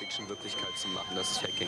Science-Fiction-Wirklichkeit zu machen. Das ist Hacking.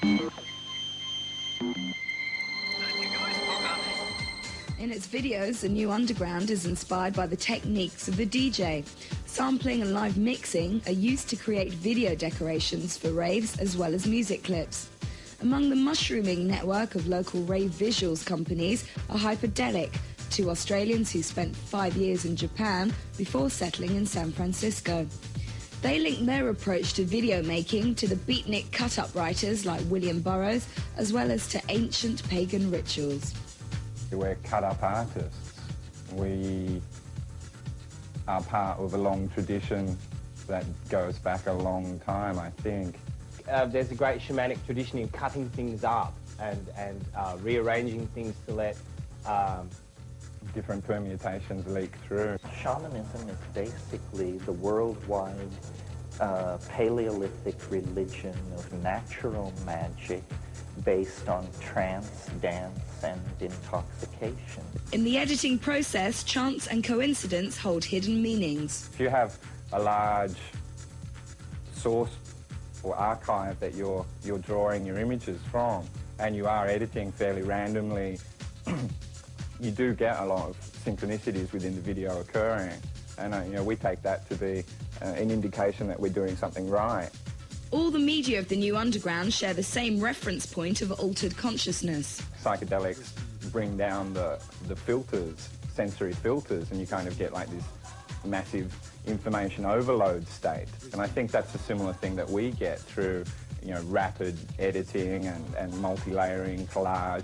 In its videos, the New Underground is inspired by the techniques of the DJ. Sampling and live mixing are used to create video decorations for raves as well as music clips. Among the mushrooming network of local rave visuals companies are HYPERDELIC, two Australians who spent 5 years in Japan before settling in San Francisco. They link their approach to video making to the beatnik cut-up writers like William Burroughs, as well as to ancient pagan rituals. We're cut-up artists. We are part of a long tradition that goes back a long time, I think. There's a great shamanic tradition in cutting things up and rearranging things to let different permutations leak through. Shamanism is basically the worldwide Paleolithic religion of natural magic based on trance, dance, and intoxication. In the editing process, chance and coincidence hold hidden meanings. If you have a large source or archive that you're drawing your images from, and you are editing fairly randomly, you do get a lot of synchronicities within the video occurring, and you know, we take that to be an indication that we're doing something right. All the media of the New Underground share the same reference point of altered consciousness. Psychedelics bring down the filters, sensory filters, and you kind of get like this massive information overload state. And I think that's a similar thing that we get through, you know, rapid editing and multi-layering, collage.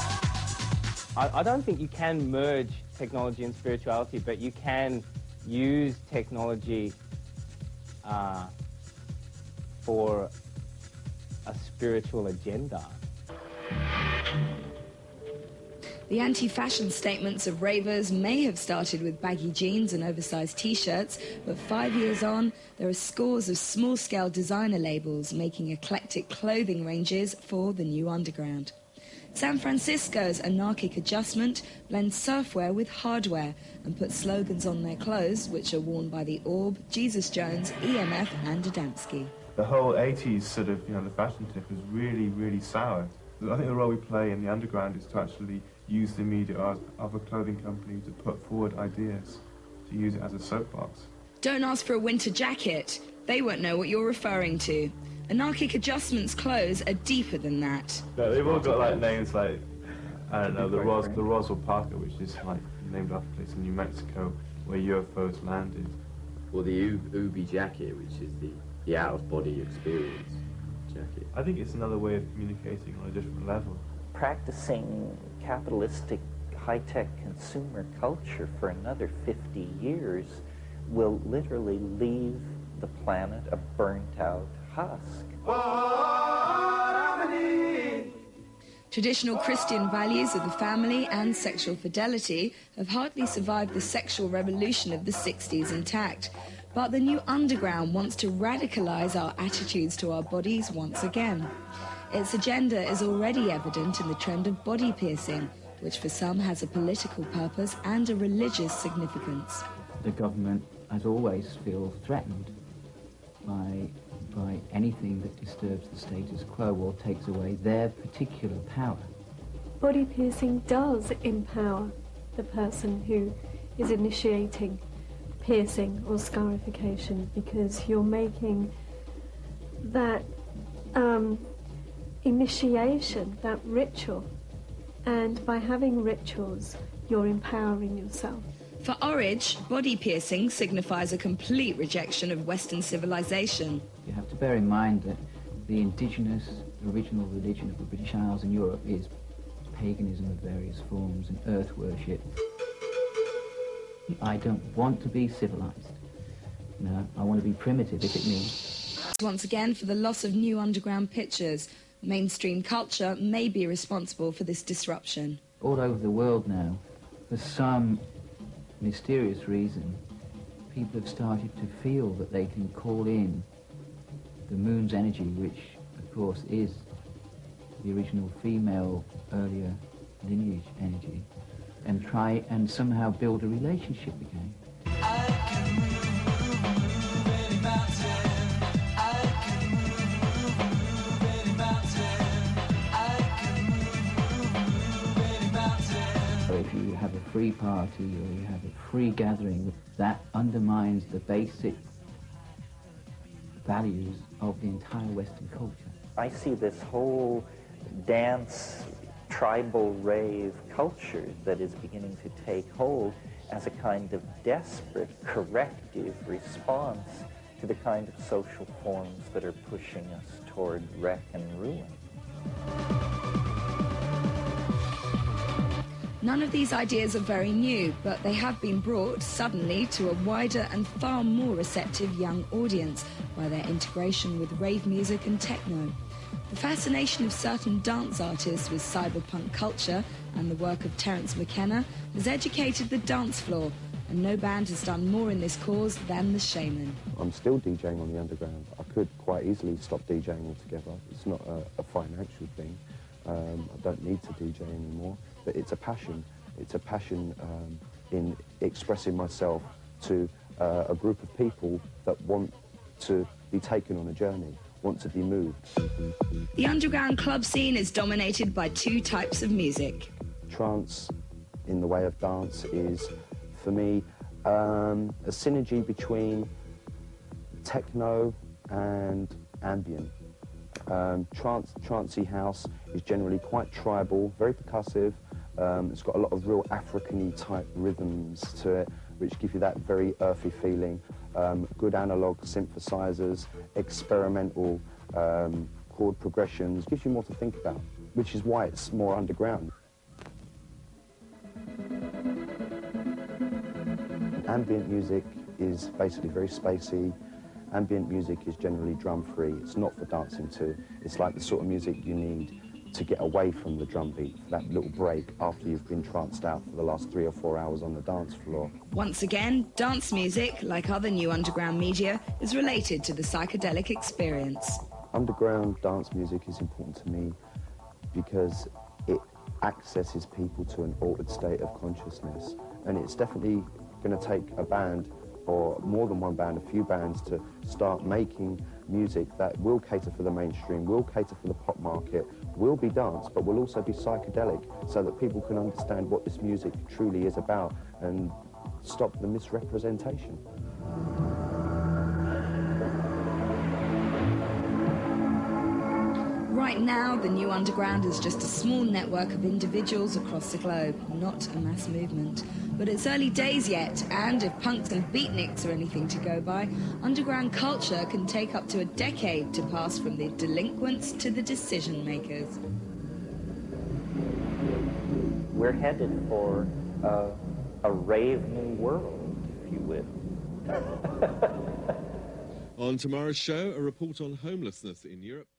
I don't think you can merge technology and spirituality, but you can use technology for a spiritual agenda. The anti-fashion statements of ravers may have started with baggy jeans and oversized T-shirts, but 5 years on, there are scores of small-scale designer labels making eclectic clothing ranges for the New Underground. San Francisco's Anarchic Adjustment blends surfwear with hardware and puts slogans on their clothes, which are worn by the Orb, Jesus Jones, EMF and Adamski. The whole 80s sort of, you know, the fashion tip was really, really sour. I think the role we play in the underground is to actually use the media of a clothing company to put forward ideas, to use it as a soapbox. Don't ask for a winter jacket. They won't know what you're referring to. Anarchic Adjustment's clothes are deeper than that. Yeah, they've all got like names like, I don't know, the Roswell Parker, which is like named after a place in New Mexico where UFOs landed. Or the Ubi jacket, which is the out-of-body experience jacket. I think it's another way of communicating on a different level. Practicing capitalistic high-tech consumer culture for another 50 years will literally leave the planet a burnt-out husk. Traditional Christian values of the family and sexual fidelity have hardly survived the sexual revolution of the 60s intact. But the New Underground wants to radicalize our attitudes to our bodies once again. Its agenda is already evident in the trend of body piercing, which for some has a political purpose and a religious significance. The government, as always, feels threatened by anything that disturbs the status quo or takes away their particular power. Body piercing does empower the person who is initiating piercing or scarification, because you're making that initiation, that ritual, and by having rituals, you're empowering yourself. For Orridge, body piercing signifies a complete rejection of Western civilization. You have to bear in mind that the indigenous, original religion of the British Isles and Europe is paganism of various forms and earth worship. I don't want to be civilized. No, I want to be primitive if it means. Once again, for the loss of New Underground pictures, mainstream culture may be responsible for this disruption. All over the world now, for some mysterious reason, people have started to feel that they can call in the moon's energy, which, of course, is the original female, earlier lineage energy, and try and somehow build a relationship again. I can move any mountain. I can move free party or you have a free gathering, that undermines the basic values of the entire Western culture. I see this whole dance, tribal rave culture that is beginning to take hold as a kind of desperate corrective response to the kind of social forms that are pushing us toward wreck and ruin. None of these ideas are very new, but they have been brought suddenly to a wider and far more receptive young audience by their integration with rave music and techno. The fascination of certain dance artists with cyberpunk culture and the work of Terence McKenna has educated the dance floor, and no band has done more in this cause than the Shaman. I'm still DJing on the underground. I could quite easily stop DJing altogether. It's not a financial thing. I don't need to DJ anymore, but it's a passion. It's a passion in expressing myself to a group of people that want to be taken on a journey, want to be moved. The underground club scene is dominated by two types of music. Trance, in the way of dance, is, for me, a synergy between techno and ambient. Trancey house is generally quite tribal, very percussive. It's got a lot of real African-y type rhythms to it, which give you that very earthy feeling. Good analog synthesizers, experimental chord progressions, gives you more to think about, which is why it's more underground. Ambient music is basically very spacey. Ambient music is generally drum-free. It's not for dancing to. It's like the sort of music you need to get away from the drum beat, for that little break after you've been tranced out for the last 3 or 4 hours on the dance floor. Once again, dance music, like other new underground media, is related to the psychedelic experience. Underground dance music is important to me because it accesses people to an altered state of consciousness, and it's definitely going to take a band, or more than one band, a few bands, to start making music that will cater for the mainstream, will cater for the pop market, will be dance, but will also be psychedelic, so that people can understand what this music truly is about and stop the misrepresentation. Right now, the new underground is just a small network of individuals across the globe, not a mass movement. But it's early days yet, and if punks and beatniks are anything to go by, underground culture can take up to a decade to pass from the delinquents to the decision makers. We're headed for a rave new world, if you will. On tomorrow's show, a report on homelessness in Europe.